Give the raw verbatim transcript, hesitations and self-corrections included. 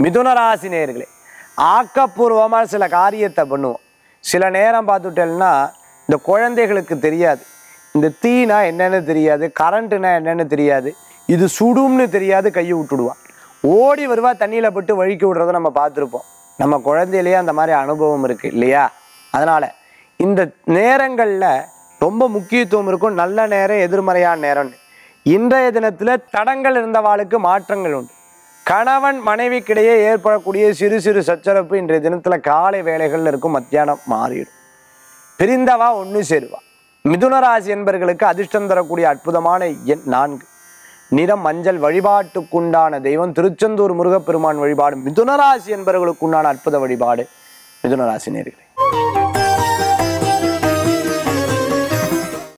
மிதுன ராசி நேயர்களே, ஆக்கப்பூர்வமாக சில காரியத்தை பண்ணுவோம். சில நேரம் பார்த்துட்டேன்னா இந்த குழந்தைகளுக்கு தெரியாது, இந்த தீனா என்னென்னு தெரியாது, கரண்ட்டுனா என்னென்னு தெரியாது, இது சுடும்னு தெரியாது, கையை விட்டுடுவான். ஓடி வருவா, தண்ணியில் போட்டு வழுக்கி விடுறத நம்ம பார்த்துருப்போம். நம்ம குழந்தையிலேயே அந்த மாதிரி அனுபவம் இருக்குது இல்லையா? அதனால் இந்த நேரங்களில் ரொம்ப முக்கியத்துவம் இருக்கும். நல்ல நேரம், எதிர்மறையான நேரம்னு. இன்றைய தினத்தில் தடங்கள் இருந்தவாளுக்கு மாற்றங்கள் உண்டு. கணவன் மனைவிக்கிடையே ஏற்படக்கூடிய சிறு சிறு சச்சரப்பு இன்றைய தினத்தில் காலை வேளைகளில் இருக்கும், மத்தியானம் மாறிடும். பிரிந்தவா ஒன்று சேருவா. மிதுனராசி என்பர்களுக்கு அதிர்ஷ்டம் தரக்கூடிய அற்புதமான எண் நான்கு. நிறம் மஞ்சள். வழிபாட்டுக்குண்டான தெய்வம் திருச்செந்தூர் முருகப்பெருமான் வழிபாடு மிதுனராசி என்பவர்களுக்குண்டான அற்புத வழிபாடு. மிதுனராசி நேயர்களே.